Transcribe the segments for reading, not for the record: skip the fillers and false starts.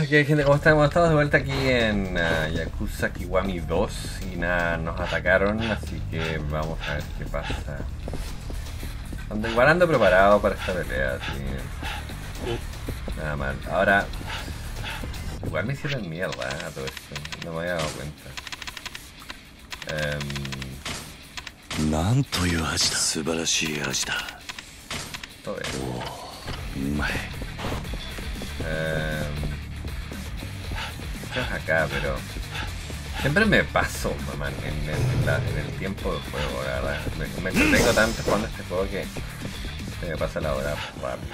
¿Qué gente? ¿Cómo estamos? Estamos de vuelta aquí en Yakuza Kiwami 2 y nada, nos atacaron, así que vamos a ver qué pasa. Igual ando preparado para esta pelea, así. Nada mal. Ahora, igual me hicieron mierda a todo esto, no me había dado cuenta. Todo eso. Esto es acá, pero siempre me paso, mamá, en el tiempo del juego, la verdad. Me entretengo tanto jugando este juego que se me pasa la hora rápido.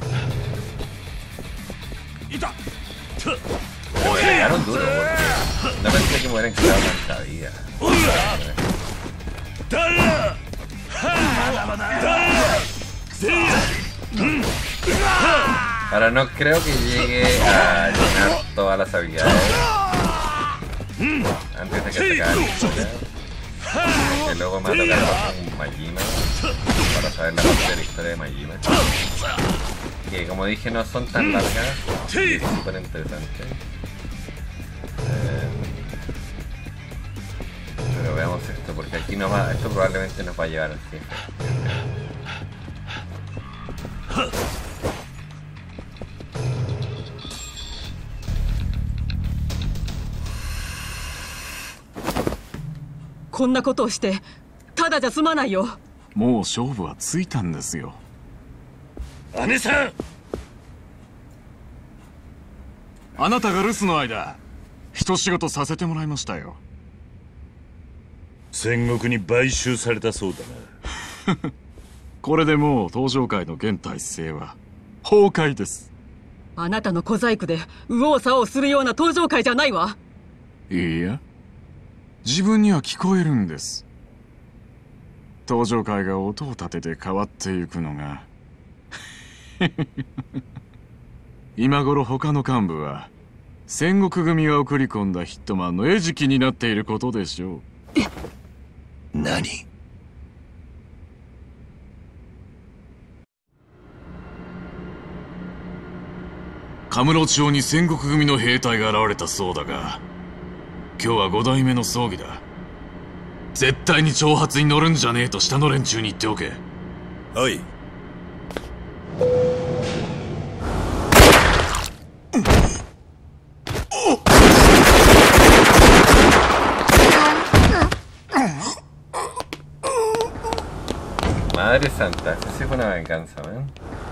Pero me pegaron duro, porque no pensé que me hubieran quitado tanta vida. Ahora no creo que llegue a llenar todas las habilidades antes de que se acabe la historia, que luego me va a tocar con Majima para saber la parte de la historia de Majima, que como dije no son tan largas y es súper interesante. Pero veamos esto, porque aquí esto probablemente nos va a llevar al jefe. こんなことをしてただじゃ済まないよ。 もう勝負はついたんですよ。 姉さん、 あなたが留守の間一仕事させてもらいましたよ。 戦国に買収されたそうだな。 これでもう東上界の現体制は崩壊です。 あなたの小細工で右往左往するような登場界じゃないわ。 いいや、自分には聞こえるんです。登場界が音を立てて変わっていくのが今頃他の幹部は戦国組が送り込んだヒットマンの餌食になっていることでしょう。 何？ カムロ町に戦国組の兵隊が現れたそうだが、今日は5代目の葬儀だ。絶対に挑発に乗るんじゃねえと下の連中に言っておけ。 はい。 Madre santa, esa sí fue una venganza, ¿ven?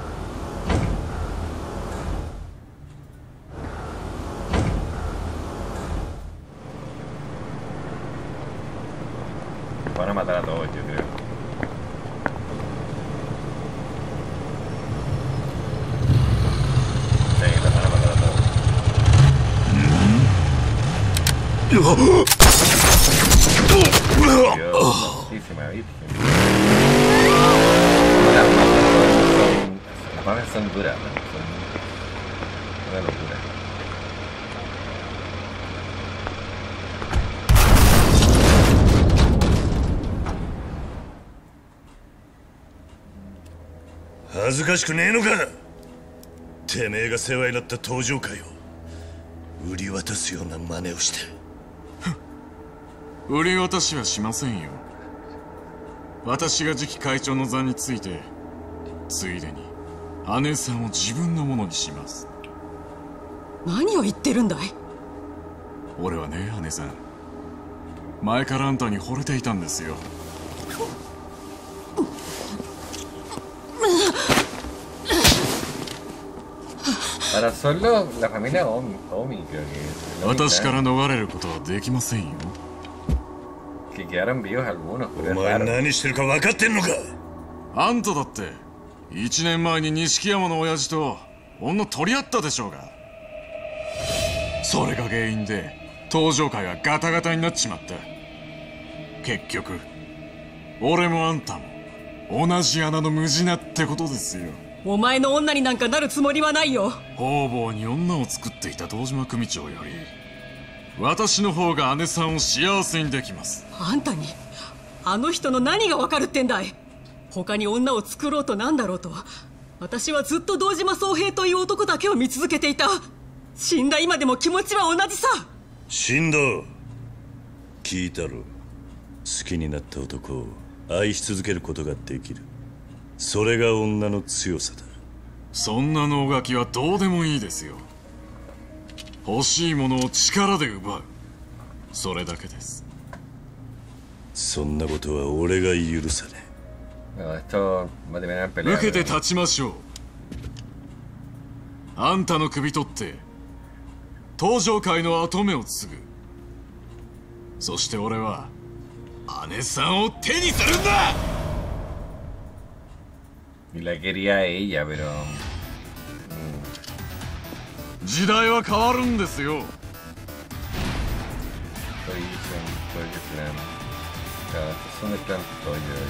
Van a matar a todos, yo creo. Sí, los van a matar a todos. Dios, santísima virgen. Las balas son duras, ¿no? Son una locura. 恥ずかしくねえのか。てめえが世話になった登場界を売り渡すような真似をして。 売り渡しはしませんよ。私が次期会長の座について、ついでに姉さんを自分のものにします。 何を言ってるんだい。 俺はね、姉さん、前からあんたに惚れていたんですよ。 Ahora solo la familia Omi creo que es. 私から逃れることはできませんよ。 Que quedaron vivos algunos, お前何してるか分かってんのか。 あんただって1年前に錦山の親父と女取り合ったでしょうが。それが原因で登場界がガタガタになっちまった。結局俺もあんたも同じ穴の無地なってことですよ。 お前の女になんかなるつもりはないよ。 方々に女を作っていた堂島組長より私の方が姉さんを幸せにできます。 あんたにあの人の何がわかるってんだい。他に女を作ろうとなんだろうと、私はずっと堂島宗平という男だけを見続けていた。 死んだ今でも気持ちは同じさ。 神道、聞いたろ。好きになった男を愛し続けることができる。それが女の強さだ。 そんな能書きはどうでもいいですよ。欲しいものを力で奪う、それだけです。 そんなことは俺が許さね No, esto va a terminar en pelea. 受けて立ちましょう。あんたの首取って登場界の跡目を継ぐ。そして俺は姉さんを手にするんだ。 Y la quería ella, pero. 時代は変わるんですよ。 Estoy plan. Claro, estos son el plan Toyo y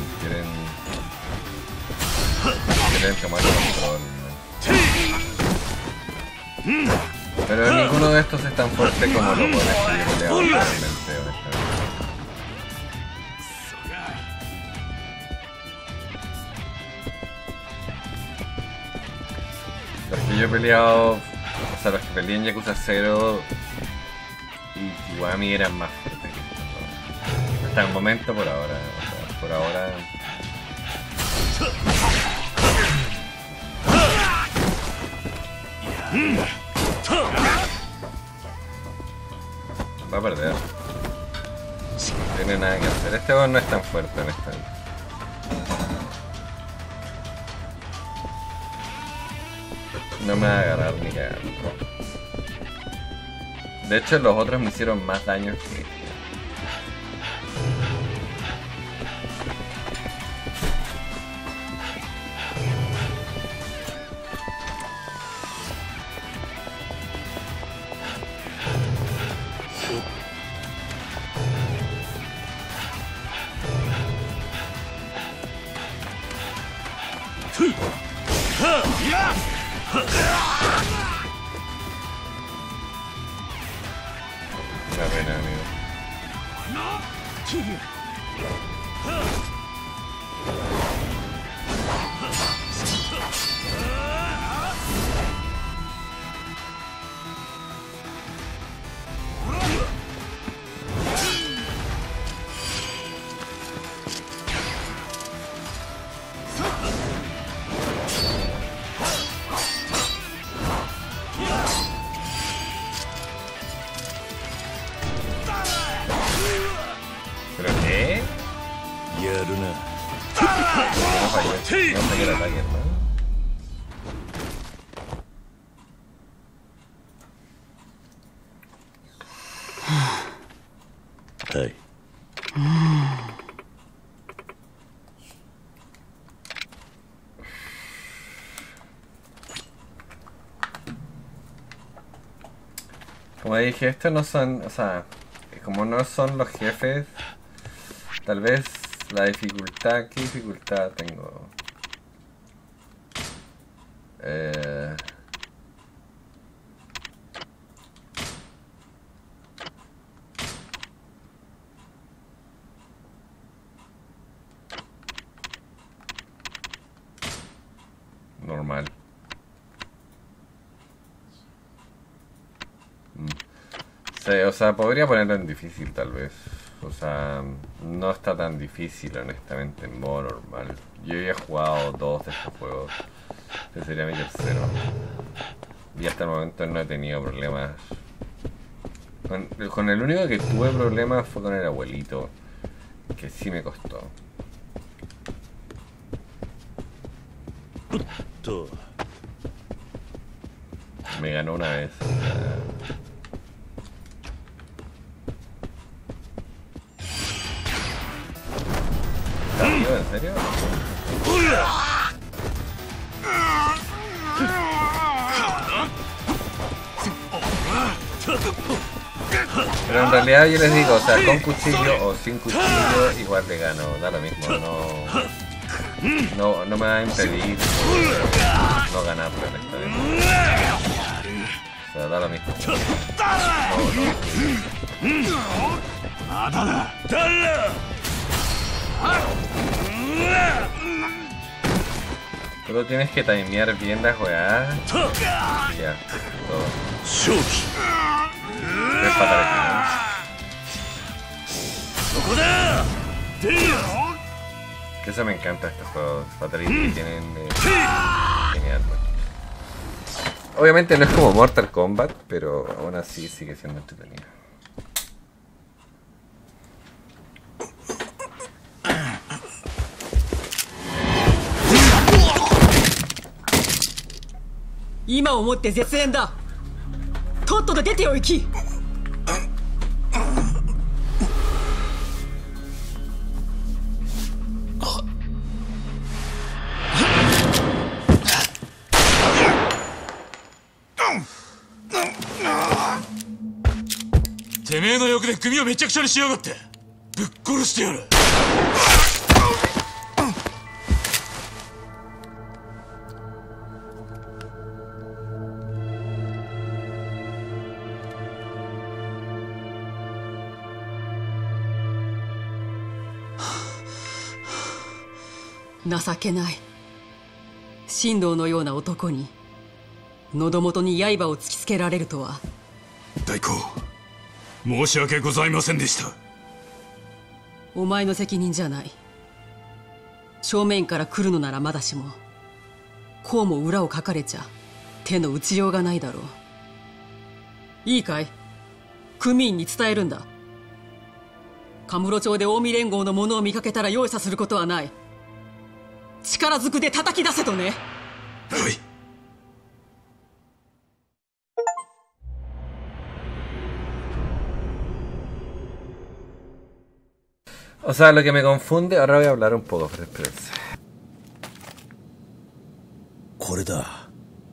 quieren tomar el control. Pero ninguno de estos es tan fuerte como los buenos que yo peleaba realmente, honestamente. Los que yo he peleado, o sea, los que peleé en Yakuza 0 y Kiwami eran más fuertes que estos, ¿no? Hasta el momento por ahora, o sea, por ahora. Va a perder. No tiene nada que hacer. Este weón no es tan fuerte, honestamente. No me va a agarrar ni cagando. De hecho, los otros me hicieron más daño que este. Una pena, amigo. ¿Pero qué? Yaruna. No falló. No falló el ataque, ¿no? Hey. Como dije, estos no son, o sea, como no son los jefes, tal vez la dificultad, ¿qué dificultad tengo? Normal. Sí, o sea, podría ponerlo en difícil tal vez. O sea, no está tan difícil honestamente en modo normal. Yo ya he jugado 2 de estos juegos. Este sería mi tercero. Y hasta el momento no he tenido problemas. Con el único que tuve problemas fue con el abuelito. Que sí me costó. Me ganó una vez. ¿Estás vivo? ¿En serio? Pero en realidad yo les digo, o sea, con cuchillo o sin cuchillo igual le gano, da lo mismo, no me va a impedir no ganarle honestamente. O sea, da lo mismo. Solo tienes que timear bien la jugada. Y ya, todo. Tres fatalities, ¿no? Que eso me encanta estos juegos. Fatalities que tienen genial. Obviamente no es como Mortal Kombat, pero aún así sigue siendo entretenido. Ahoraをもって絶縁だ。とっとと出ておいき。 てめえの欲で組をめちゃくちゃにしやがって。ぶっ殺してやる。 情けない。神道のような男に喉元に刃を突きつけられるとは。 大公、申し訳ございませんでした。 お前の責任じゃない。正面から来るのならまだしも、こうも裏をかかれちゃ手の打ちようがないだろう。いいかい、組員に伝えるんだ。カムロ町で近江連合の者を見かけたら容赦することはない。力ずくで叩き出せとね。 はい。 O sea, lo que me confunde, ahora voy a hablar un poco, pero espérense. これだ。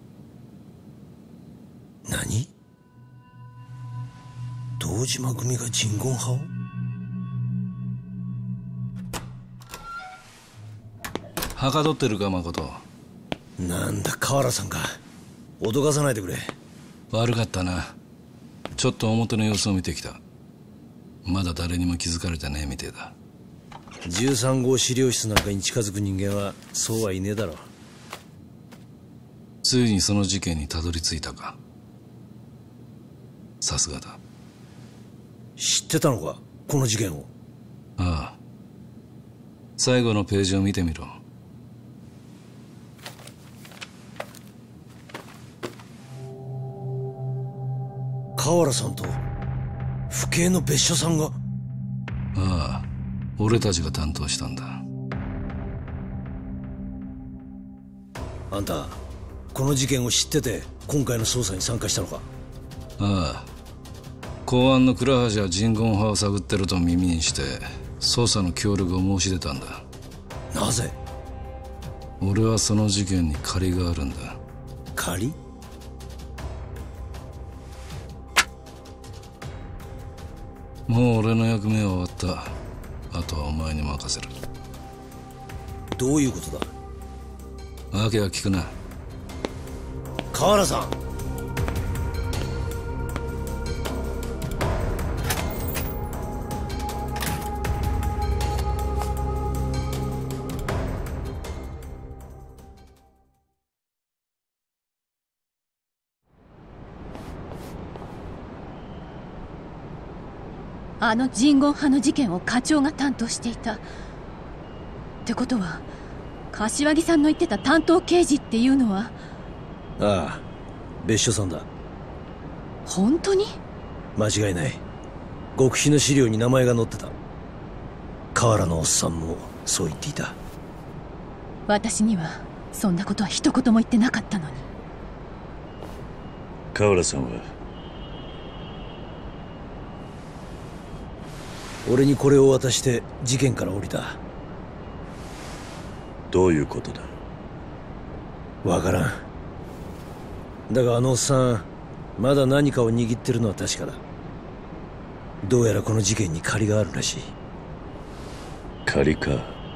何？堂島組が鎮魂派を？ はかどってるか誠。 なんだ河原さんか。脅かさないでくれ。 悪かったな。ちょっと表の様子を見てきた。まだ誰にも気づかれてねえみてえだ。 13号資料室なんかに近づく人間はそうはいねえだろう。 ついにその事件にたどり着いたか。さすがだ。 知ってたのか、この事件を。 ああ。最後のページを見てみろ。 河原さんと府警の別所さんが。 ああ、俺たちが担当したんだ。 あんたこの事件を知ってて今回の捜査に参加したのか。 ああ、公安の倉橋は鎮魂派を探ってると耳にして捜査の協力を申し出たんだ。 なぜ？ 俺はその事件に借りがあるんだ。 借り？ もう俺の役目は終わった。あとはお前に任せる。 どういうことだ？ 訳は聞くな。 河原さん。 あの鎮魂派の事件を課長が担当していたってことは、柏木さんの言ってた担当刑事っていうのは。 ああ、別所さんだ。 本当に？ 間違いない。極秘の資料に名前が載ってた。河原のおっさんもそう言っていた。 私にはそんなことは一言も言ってなかったのに。 河原さんは俺にこれを渡して事件から降りた。 どういうことだ？ わからん。だがあのおっさんまだ何かを握ってるのは確かだ。どうやらこの事件に借りがあるらしい。 借りか。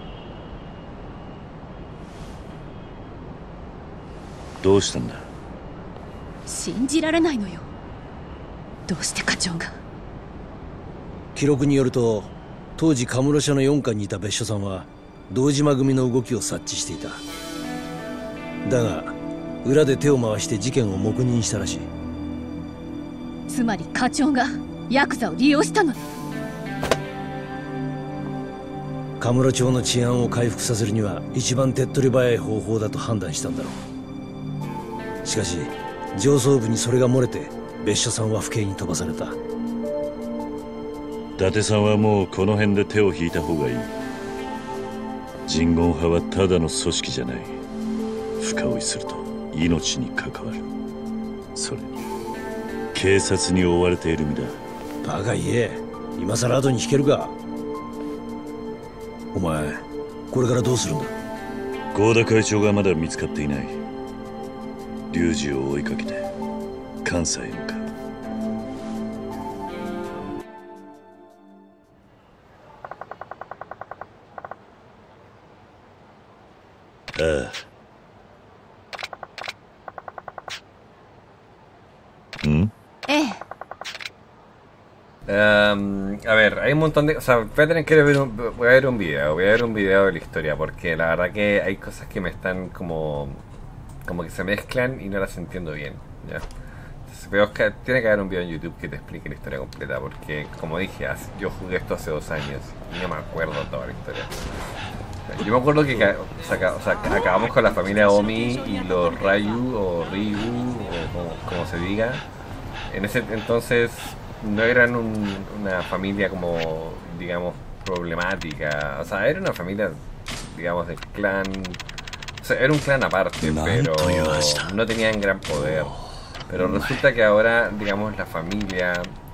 どうしたんだ？ 信じられないのよ。どうして課長が。 記録によると当時カムロ署の4課にいた別所さんは堂島組の動きを察知していた。 だが裏で手を回して事件を黙認したらしい。 つまり課長がヤクザを利用したのね。 カムロ町の治安を回復させるには一番手っ取り早い方法だと判断したんだろう。しかし上層部にそれが漏れて別所さんは府警に飛ばされた。 伊達さんはもうこの辺で手を引いた方がいい。人言派はただの組織じゃない。深追いすると命に関わる。それに警察に追われている身だ。 バカ言え、今さら後に引けるか。お前これからどうするんだ。 合田会長がまだ見つかっていない。龍二を追いかけて関西へ向かう。ああ。ん？ ええ。 A ver, hay un montón de... O sea, voy a tener que ver voy a ver un video. Voy a ver un video de la historia. Porque la verdad que hay cosas que me están como que se mezclan y no las entiendo bien, ¿ya? Entonces veo que tiene que haber un video en YouTube que te explique la historia completa. Porque, como dije, yo jugué esto hace 2 años y no me acuerdo toda la historia. Yo me acuerdo que acabamos con la familia Omi y los Ryu o Ryu o como se diga. En ese entonces no eran una familia como, digamos, problemática. O sea, era una familia, digamos, del clan. O sea, era un clan aparte, pero no tenían gran poder. Pero resulta que ahora, digamos, la familia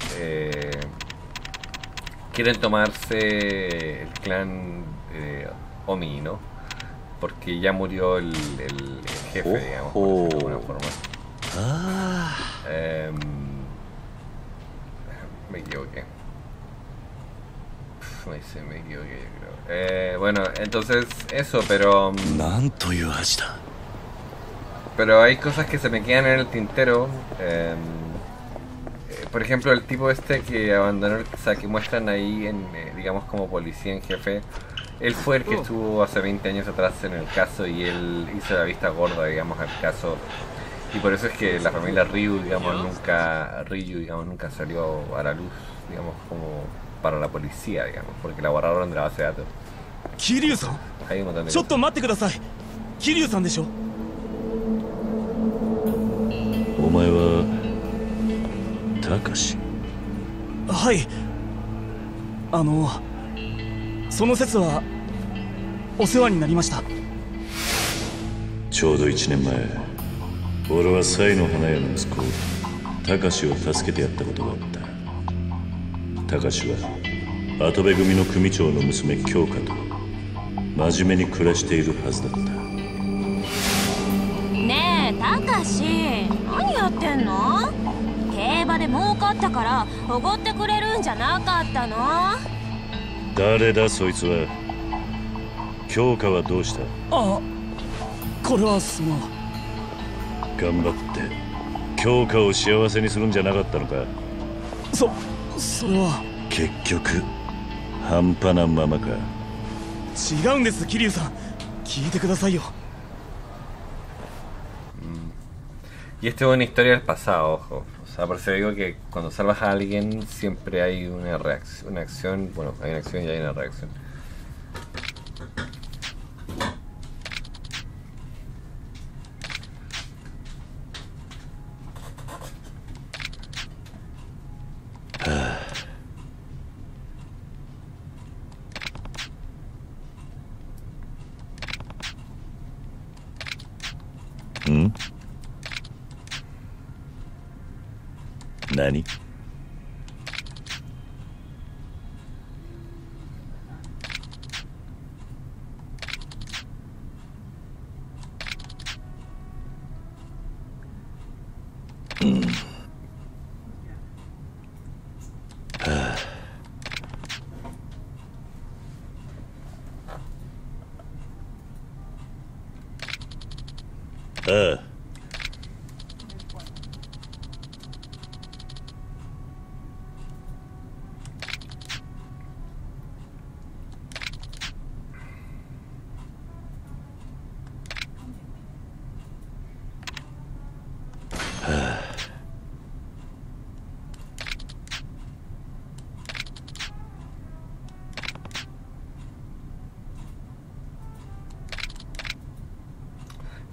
quieren tomarse el clan Omi, ¿no? Porque ya murió el jefe, digamos, por decirlo de alguna forma. Me equivoqué. Me equivoqué, yo creo. Bueno, entonces eso, pero hay cosas que se me quedan en el tintero. Por ejemplo, el tipo este que abandonó, o sea, que muestran ahí en, digamos, como policía en jefe. Él fue el que estuvo hace 20 años atrás en el caso y él hizo la vista gorda, digamos, al caso. Y por eso es que la familia Ryu, digamos, nunca salió a la luz, digamos, como para la policía, digamos, porque la borraron de la base de datos. Kiryu-san, ちょっと待ってください。桐生さんでしょ。 お前は高志？ はい。その説はお世話になりました。 ちょうど1年前、俺は賽の花屋の息子高志を助けてやったことがあった。高志は跡部組の組長の娘京香と真面目に暮らしているはずだった。 ねえ高志、何やってんの？競馬で儲かったからおごってくれるんじゃなかったの？ 誰だそいつは。京香はどうした？ あ、これは頑張って京香を幸せにするんじゃなかったのか。 それは結局半端なままか。 違うんです。桐生さん、聞いてくださいよ。 Y esto es una historia del pasado, ojo. O sea, por eso digo que cuando salvas a alguien siempre hay una reacción, una acción. Bueno, hay una acción y hay una reacción. ¿Mm? ¿Nani?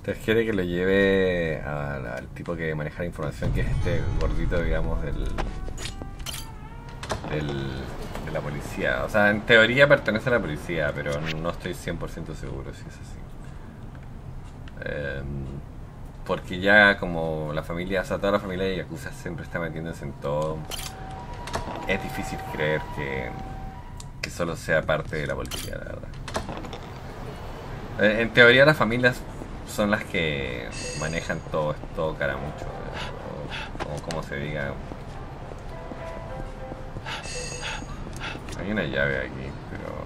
Entonces quiere que lo lleve al tipo que maneja la información, que es este gordito, digamos, de la policía. O sea, en teoría pertenece a la policía, pero no estoy 100% seguro si es así. Porque ya como la familia, o sea, toda la familia de Yakuza siempre está metiéndose en todo, es difícil creer que solo sea parte de la policía, la verdad. En teoría las familias son las que manejan todo caramucho, o como se diga. Hay una llave aquí, pero...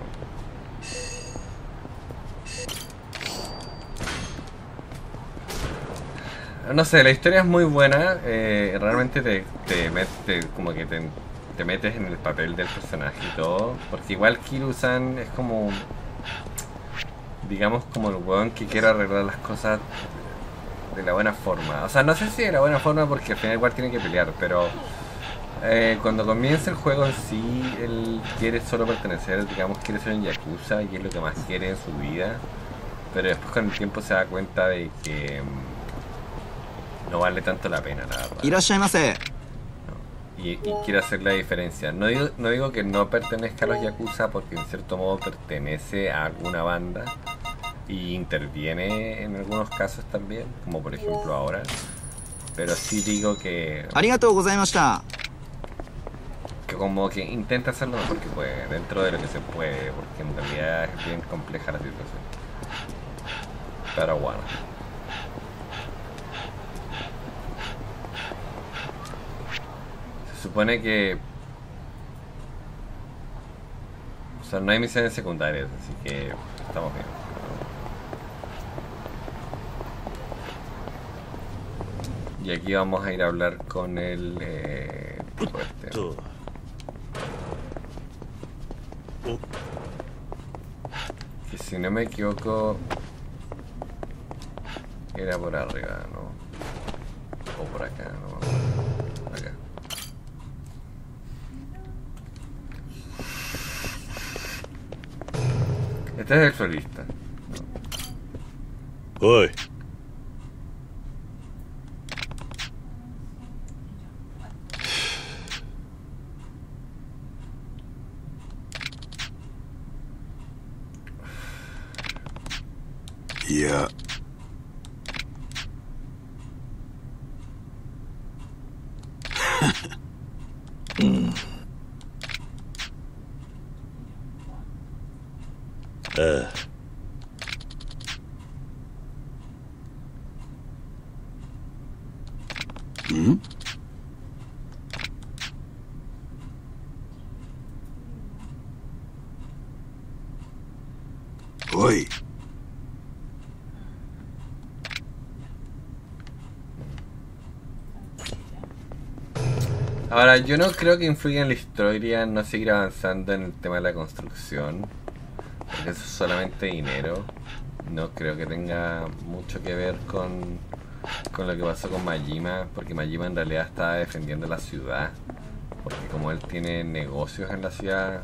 No sé, la historia es muy buena, realmente como que te metes en el papel del personaje y todo, porque igual Kiryu-san es como, digamos, como el weón que quiere arreglar las cosas de la buena forma. O sea, no sé si de la buena forma porque al final igual tiene que pelear, pero cuando comienza el juego en sí, él quiere solo pertenecer, digamos, quiere ser un Yakuza y es lo que más quiere en su vida, pero después con el tiempo se da cuenta de que no vale tanto la pena, la verdad. Y quiere hacer la diferencia. No digo que no pertenezca a los Yakuza, porque en cierto modo pertenece a alguna banda y interviene en algunos casos también, como por ejemplo ahora. Pero sí digo que como que intenta hacer lo mejor que puede, dentro de lo que se puede, porque en realidad es bien compleja la situación. Pero bueno. Se supone que... O sea, no hay misiones secundarias, así que estamos bien. Y aquí vamos a ir a hablar con el tipo este. Que si no me equivoco era por arriba, ¿no? O por acá, ¿no? Acá. Este es el florista, ¿no? Oi. Ya. Oi. Ahora, yo no creo que influya en la historia no seguir avanzando en el tema de la construcción, porque eso es solamente dinero. No creo que tenga mucho que ver con lo que pasó con Majima, porque Majima en realidad estaba defendiendo la ciudad, porque como él tiene negocios en la ciudad,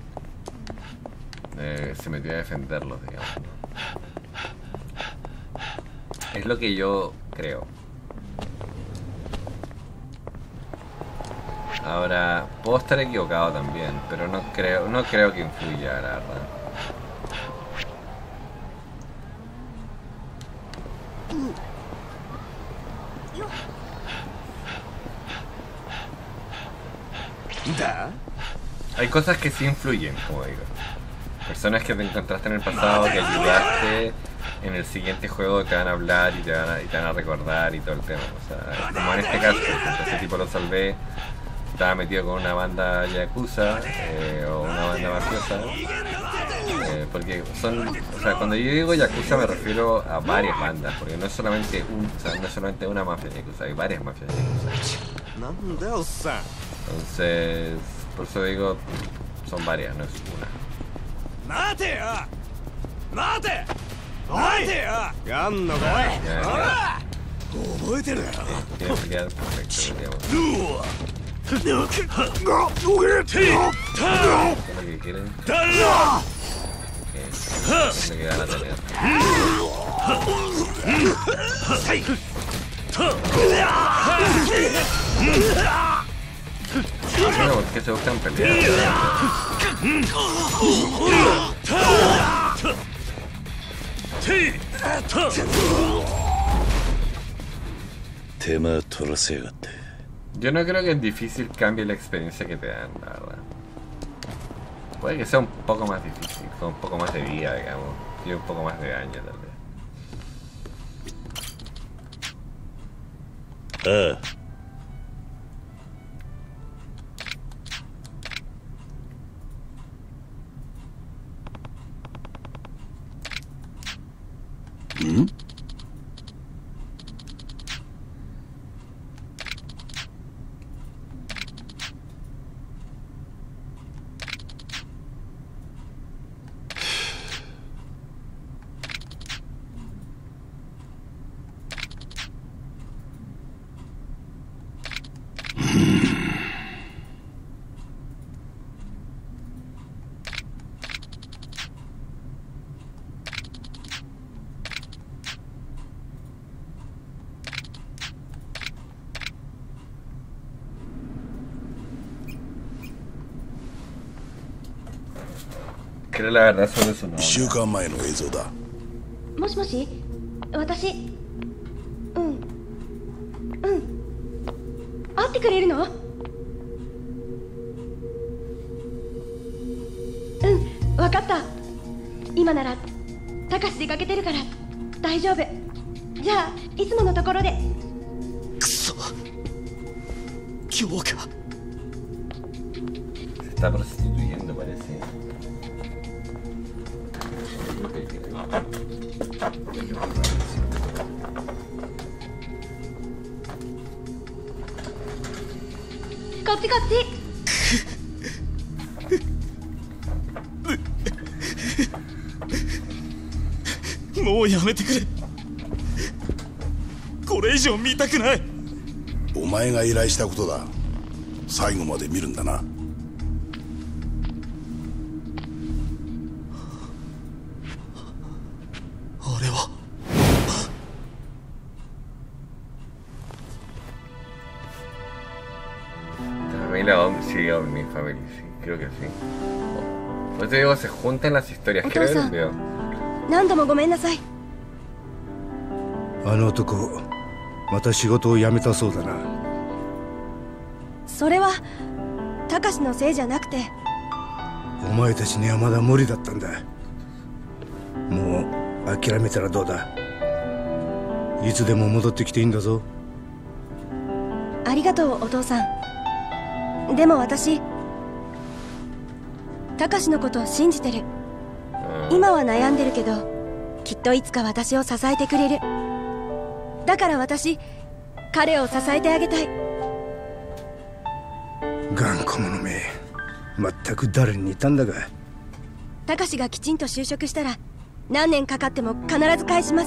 se metió a defenderlos, digamos, ¿no? Es lo que yo creo. Ahora, puedo estar equivocado también, pero no creo que influya, la verdad. Hay cosas que sí influyen, como digo. Personas que te encontraste en el pasado, que ayudaste, en el siguiente juego te van a hablar y te van a recordar y todo el tema. O sea, como en este caso, ese tipo lo salvé, estaba metido con una banda yakuza o una banda mafiosa. Porque son, o sea, cuando yo digo yakuza me refiero a varias bandas, porque no es solamente no es solamente una mafia yakuza, hay varias mafias yakuza. Entonces, por eso digo, son varias, no es una. Tiene pelear perfecto, digamos. ¿Qué es lo que quieren? lo que van a tener. Bueno, ¿por qué se buscan pelear? Yo no creo que en difícil cambie la experiencia que te dan, la verdad. Puede que sea un poco más difícil, con un poco más de vida, digamos, y un poco más de daño, tal vez. Creo la verdad sobre su nombre. 1週間前の映像だ。 もしもし、私、会ってくれるの？わかった。今ならタカシ出かけてるから大丈夫。じゃあいつものところで。 くそ、今日か。 Se está prostituyendo, parece. こっちこっち。 もうやめてくれ。これ以上見たくない。 お前が依頼したことだ。最後まで見るんだな。 俺は Sí, mi familia, sí, creo que sí. Pues te digo, se juntan las historias. Quiero ver el video. 何度もごめんなさい。 あの男、また仕事を辞めたそうだな。 それはタカシのせいじゃなくて、 お前たちにはまだ無理だったんだ。もう諦めたらどうだ。いつでも戻ってきていいんだぞ。 ありがとうお父さん。でも私、タカシのことを信じてる。今は悩んでるけど、きっといつか私を支えてくれる。だから私、彼を支えてあげたい。 頑固者め、全く誰に似たんだが。 タカシがきちんと就職したら、何年かかっても必ず返します。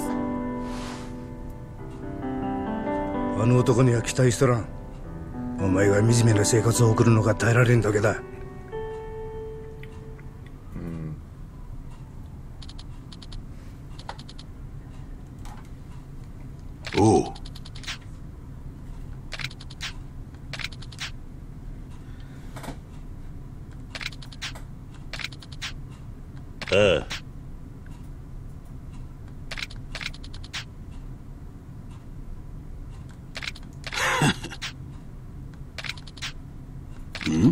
あの男には期待しとらん。お前が惨めな生活を送るのが耐えられんだけだ。 おう。 ああ。 ん？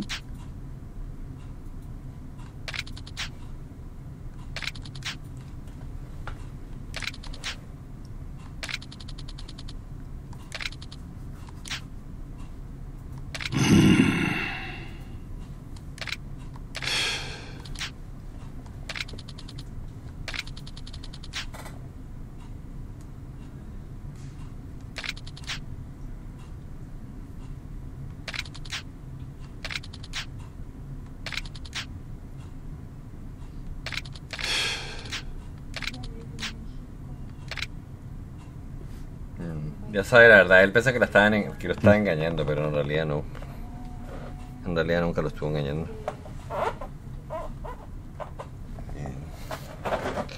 Ya sabe la verdad, él piensa que, que lo estaba engañando, pero en realidad no. En realidad nunca lo estuvo engañando.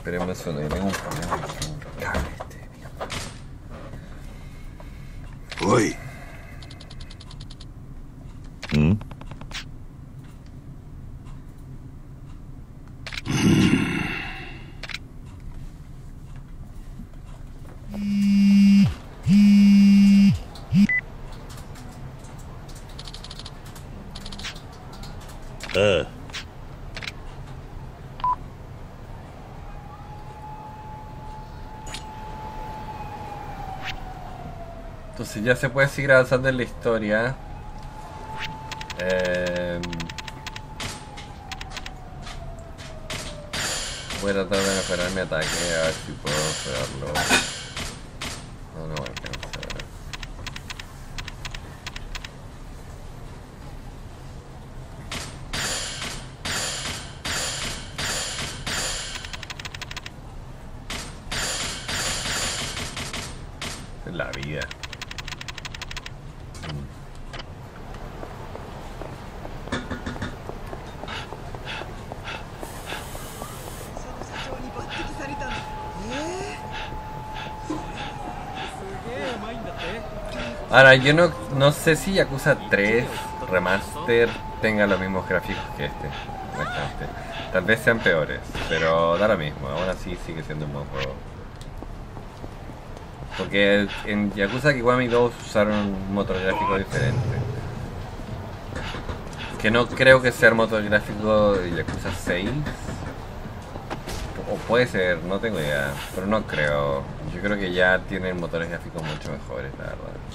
Esperemos eso, no hay ningún problema. Uy. Entonces ya se puede seguir avanzando en la historia. Voy a tratar de mejorar mi ataque, a ver si puedo mejorarlo. No voy a alcanzar. Es la vida. Ahora, yo no sé si Yakuza 3 Remaster tenga los mismos gráficos que este, honestamente. Tal vez sean peores, pero da lo mismo, aún así sigue siendo un buen juego. Porque en Yakuza Kiwami 2 usaron un motor gráfico diferente. Que no creo que sea el motor gráfico de Yakuza 6. O puede ser, no tengo idea, pero no creo. Yo creo que ya tienen motores gráficos mucho mejores, la verdad.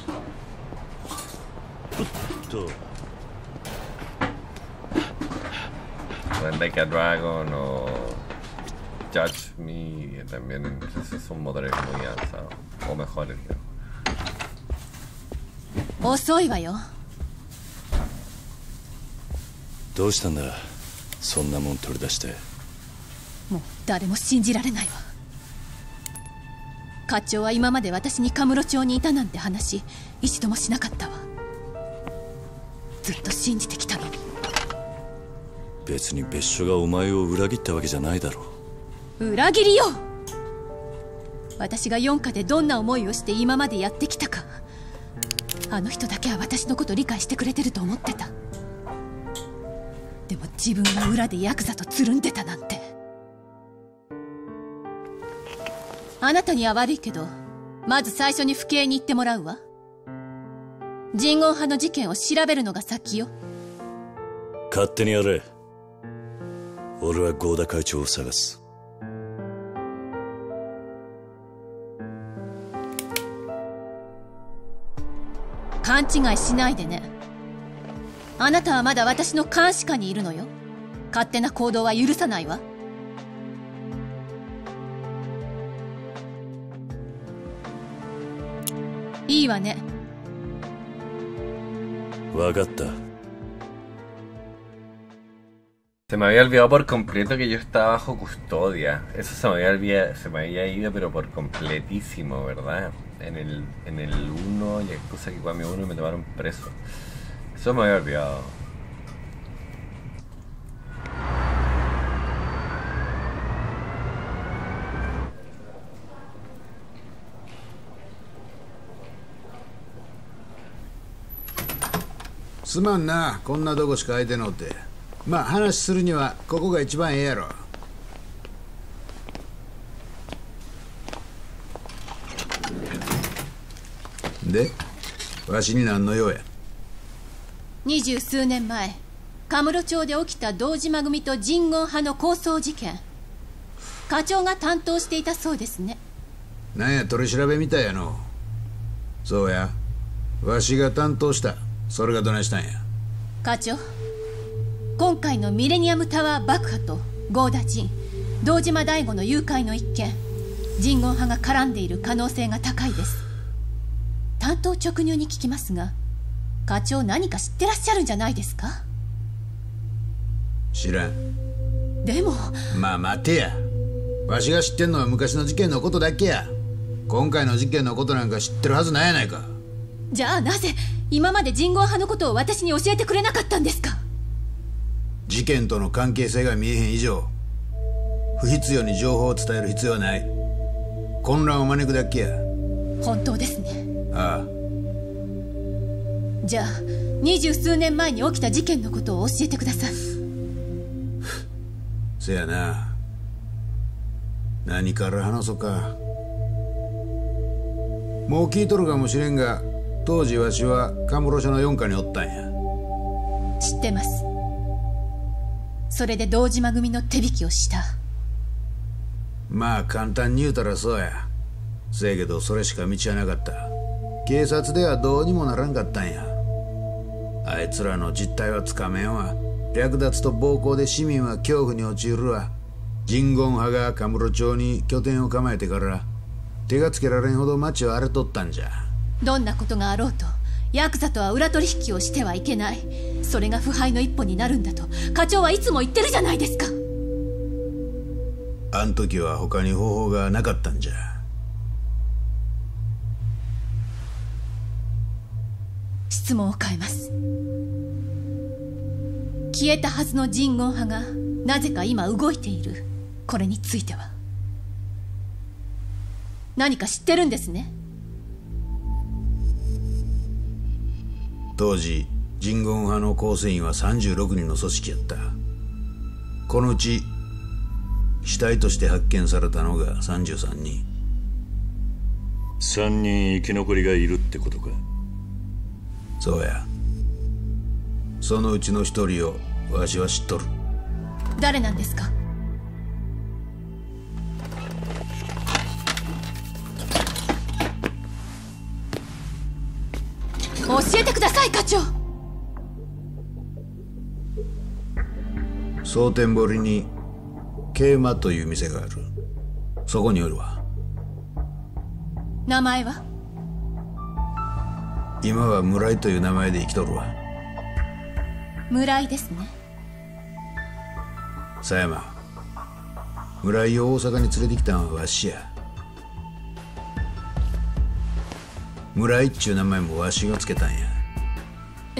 Like a Dragon o Judge Me también, esos son motores muy avanzados, o mejores, creo. 遅いわよ。 どうしたんだ、そんなもん取り出して。 もう誰も信じられないわ。課長は今まで私にカムロ町にいたなんて話一度もしなかったわ。ずっと信じてきたのに。 別に別所がお前を裏切ったわけじゃないだろう。 裏切りよ。私が四課でどんな思いをして今までやってきたか、あの人だけは私のこと理解してくれてると思ってた。でも自分が裏でヤクザとつるんでたなんて。あなたには悪いけど、まず最初に府警に行ってもらうわ。人言派の事件を調べるのが先よ。 勝手にやれ。俺は合田会長を探す。 勘違いしないでね。あなたはまだ私の監視下にいるのよ。勝手な行動は許さないわ。いいわね。 わかった。 Se me había olvidado por completo que yo estaba bajo custodia. Eso se me había ido pero por completísimo, ¿verdad? En el 1, Yakuza Kiwami 1 me tomaron preso. Eso me había olvidado. すまんな、こんなとこしか空いてのって。まあ話するにはここが一番ええやろ。で、わしに何の用や。 20数年前、カムロ町で起きた堂島組と人言派の抗争事件、課長が担当していたそうですね。 なんや取り調べみたいやの。そうや、わしが担当した。それがどないしたんや。 課長、今回のミレニアムタワー爆破と合田陣、堂島大吾の誘拐の一件、人言派が絡んでいる可能性が高いです。担当直入に聞きますが、課長何か知ってらっしゃるんじゃないですか。 知らん。 でもまあ待てや、わしが知ってんのは昔の事件のことだけや。今回の事件のことなんか知ってるはずないやないか。 じゃあなぜ今まで人言派のことを私に教えてくれなかったんですか。 事件との関係性が見えへん以上、 不必要に情報を伝える必要はない。混乱を招くだけや。 本当ですね。 ああ。 じゃあ20数年前に起きた事件のことを教えてください。 せやな。何から話そうか。もう聞いとるかもしれんが、当時わしはカムロ署の4課におったんや。 知ってます。それで堂島組の手引きをした。 まあ簡単に言うたらそうや。せやけどそれしか道はなかった。警察ではどうにもならんかったんや。あいつらの実態はつかめんわ。略奪と暴行で市民は恐怖に陥るわ。人言派がカムロ町に拠点を構えてから手がつけられんほど町は荒れとったんじゃ。 どんなことがあろうとヤクザとは裏取引をしてはいけない。それが腐敗の一歩になるんだと課長はいつも言ってるじゃないですか。 あん時は他に方法がなかったんじゃ。 質問を変えます。消えたはずの人言派がなぜか今動いている、これについては何か知ってるんですね。 当時人言派の構成員は36人の組織やった。このうち死体として発見されたのが33人。 3人生き残りがいるってことか。 そうや。そのうちの1人をわしは知っとる。 誰なんですか。教えてください課長。 蒼天堀に桂馬という店がある。そこにおるわ。 名前は。 今は村井という名前で生きとるわ。 村井ですね。 狭山、村井を大阪に連れてきたんはわしや。村井っちゅう名前もわしがつけたんや。 え？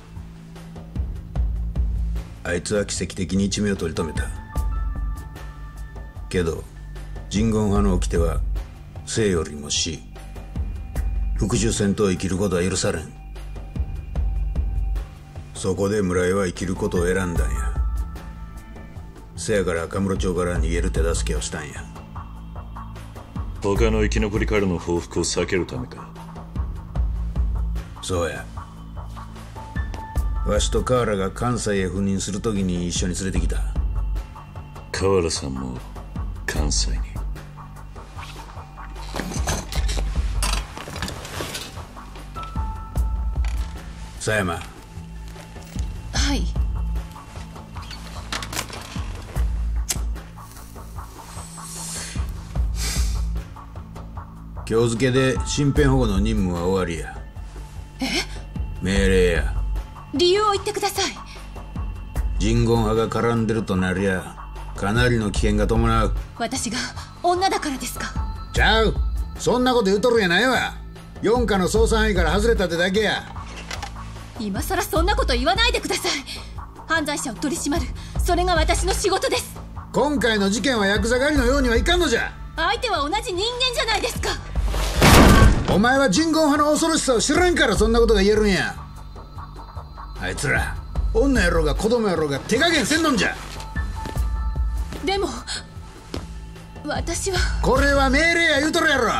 あいつは奇跡的に一命を取り留めた。けど人言派の掟は生よりも死。復讐戦闘を生きることは許されん。そこで村井は生きることを選んだんや。せやから赤室町から逃げる手助けをしたんや。 他の生き残りからの報復を避けるためか。 そうや。わしと河原が関西へ赴任するときに一緒に連れてきた。 河原さんも関西に。 狭山。 はい。 今日付で身辺保護の任務は終わりや。 え？ 命令や。 理由を言ってください。 人言派が絡んでるとなりゃかなりの危険が伴う。 私が女だからですか。 ちゃう。そんなこと言うとるんやないわ。4課の捜査範囲から外れたってだけや。 今さらそんなこと言わないでください。犯罪者を取り締まる、それが私の仕事です。 今回の事件はヤクザ狩りのようにはいかんのじゃ。 相手は同じ人間じゃないですか。 お前は人言派の恐ろしさを知らんからそんなことが言えるんや。あいつら女やろうが子供やろうが手加減せんのんじゃ。 でも私は。 これは命令や言うとるやろ。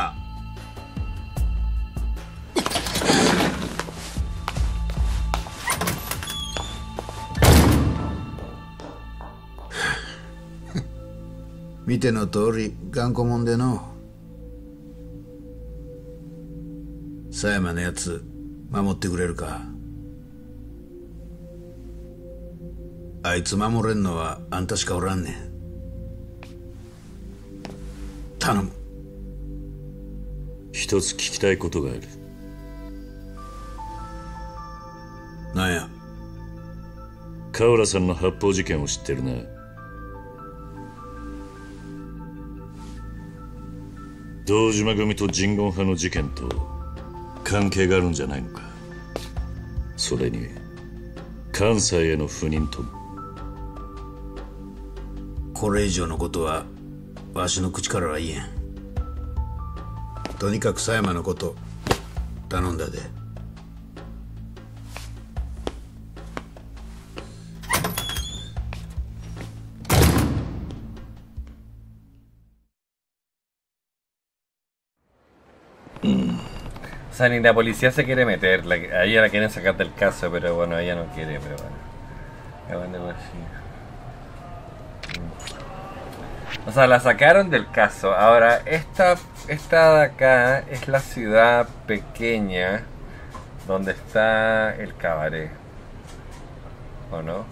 見ての通り頑固もんでの。狭山のやつ守ってくれるか。あいつ守れんのはあんたしかおらんねん。頼む。 一つ聞きたいことがある。 なんや。 河原さんの発砲事件を知ってるな。堂島組と人言派の事件と関係があるんじゃないのか。それに関西への赴任とも。 これ以上のことはわしの口からは言えん。とにかく狭山のこと頼んだで。 O sea, ni la policía se quiere meter, a ella la quieren sacar del caso, pero bueno, ella no quiere, pero bueno. O sea, la sacaron del caso. Ahora, esta de acá es la ciudad pequeña donde está el cabaret, ¿o no?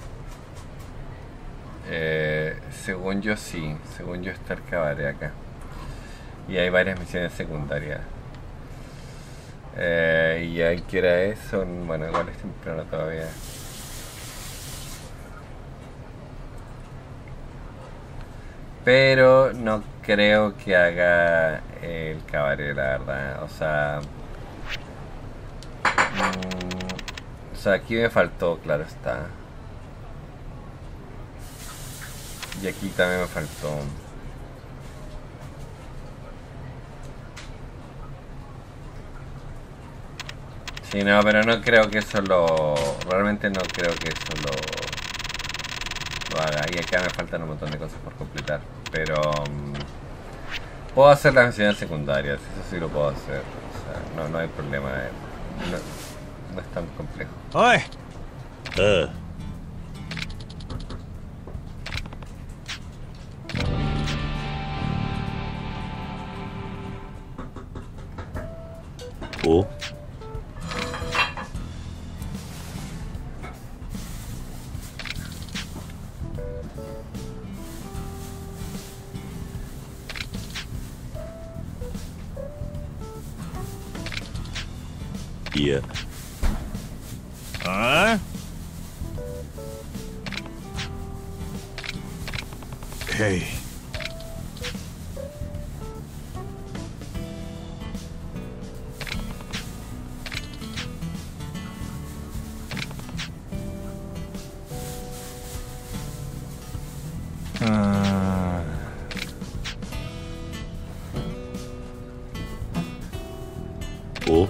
Según yo sí, según yo está el cabaret acá. Y hay varias misiones secundarias. Y hay que hora es, bueno, igual es temprano todavía. Pero no creo que haga el cabaret, la verdad. O sea, aquí me faltó, claro está. Y aquí también me faltó. Sí, no, pero no creo que eso realmente no creo que eso lo haga. Y acá me faltan un montón de cosas por completar. Pero puedo hacer las misiones secundarias, eso sí lo puedo hacer. O sea, no hay problema. No es tan complejo. ¡Oye! ¿Oh? Yeah. Hey. Oh?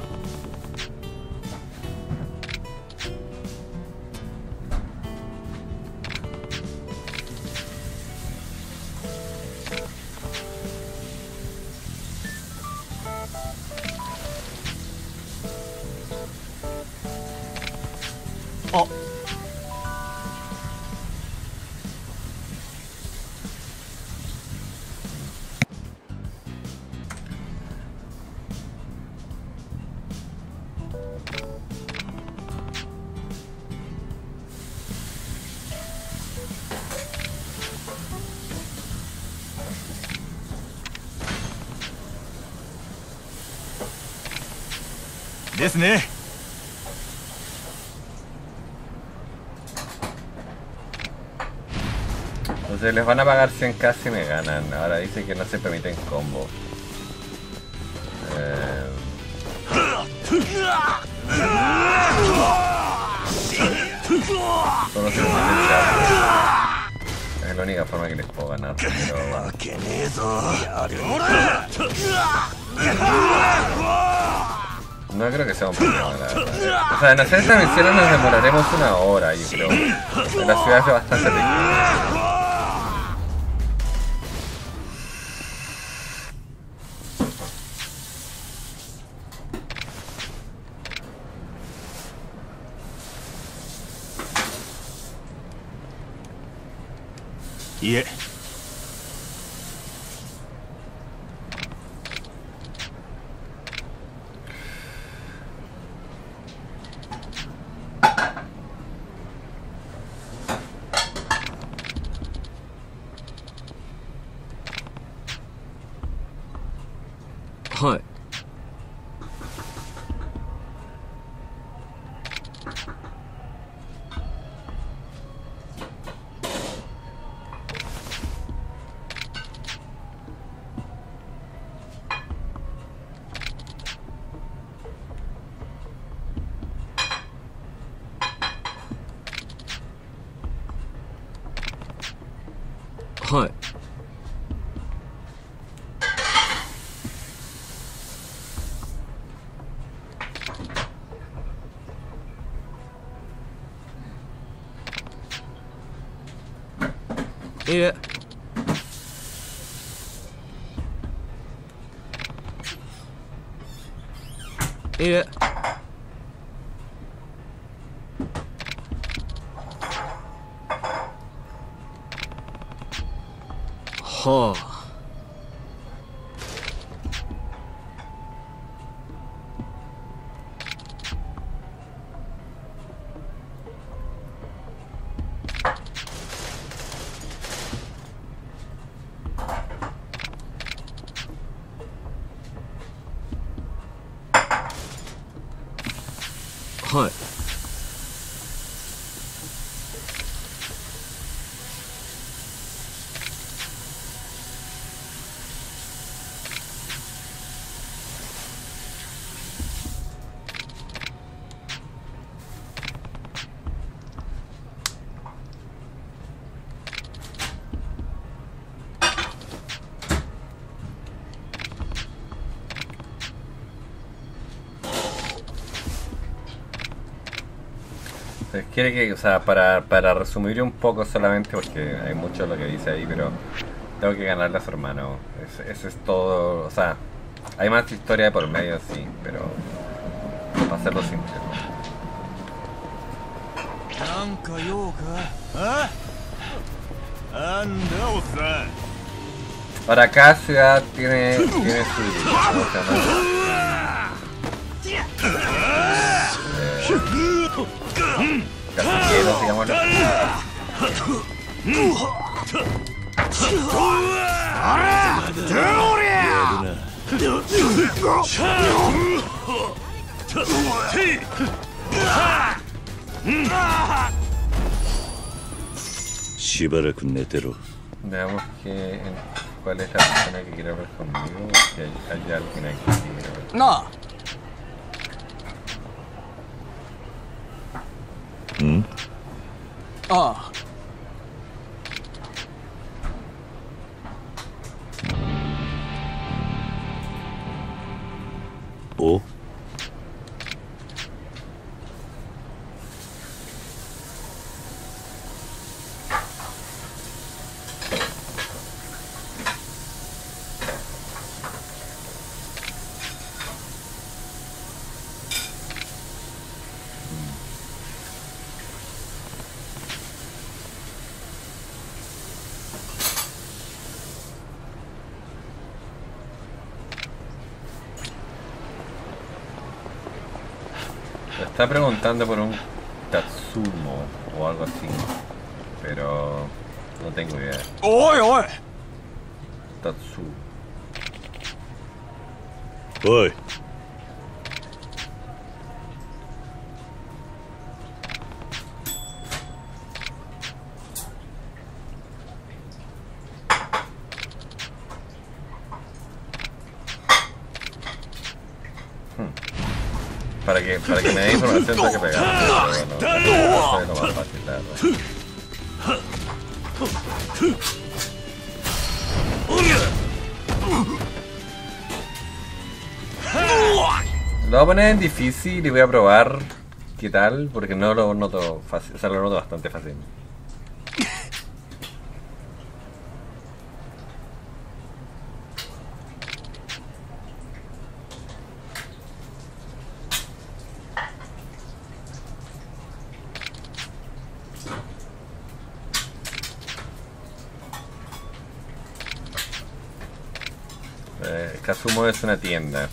ですね。 Entonces les van a pagar 100k si me ganan. Ahora dice que no se permiten combos. Solo se permiten chat. Es la única forma que les puedo ganar. Pero no creo que sea un problema, la verdad. O sea, en hacer esta misión nos demoraremos 1 hora, yo creo. La ciudad es bastante pequeña. いえ。 はい。はい。 いいえ。いいえ。はあ。はい。 Quiere que, o sea, para resumir un poco solamente, porque hay mucho lo que dice ahí, pero tengo que ganarle a su hermano. Eso es todo, o sea, hay más historia de por medio, sí, pero para hacerlo simple. Ahora cada ciudad tiene su... ¿cómo se llama? Caciqueros, digámoslo. Veamos cuál es la persona que quiere hablar conmigo. Si hay alguien aquí que quiere hablar. No. Ah. ¿Oh? Está preguntando por un Tatsumo o algo así, pero no tengo idea. ¡Oye, oye! Tatsu. ¡Oye! Para que me dé información tengo que pegar. Pero no es lo más fácil, la verdad. Lo voy a poner en difícil y voy a probar qué tal, porque no lo noto fácil, o sea, lo noto bastante fácil. Kazumo es una tienda.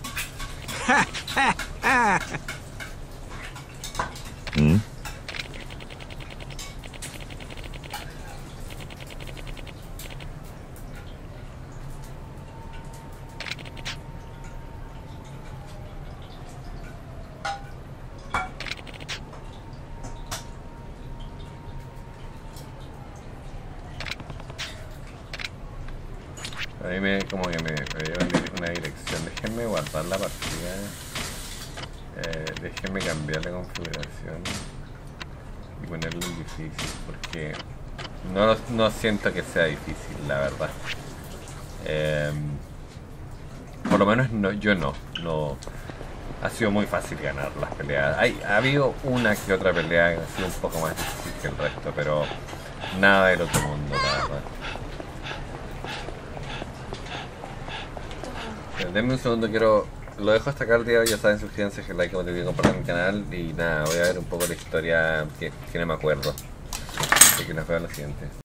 A mí como que me lleva una dirección. Déjenme guardar la partida. Déjenme cambiar la configuración y ponerlo en difícil, porque no siento que sea difícil, la verdad. Por lo menos yo no. Ha sido muy fácil ganar las peleas. Ha habido una que otra pelea que ha sido un poco más difícil que el resto, pero nada del otro mundo, la verdad. Denme un segundo, lo dejo hasta acá el día. Ya saben, suscríbanse, que like, comenten, compartan mi canal. Y nada, voy a ver un poco la historia que no me acuerdo. Así que nos vemos en la siguiente.